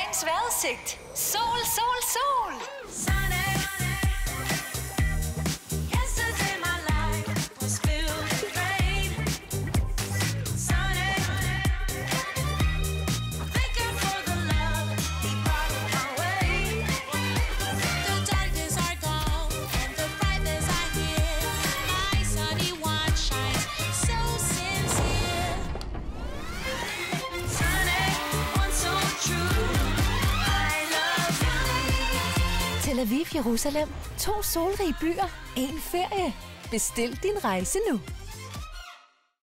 dagens vejrudsigt. Sol, sol, sol. Tel Aviv, Jerusalem. 2 solrige byer. 1 ferie. Bestil din rejse nu.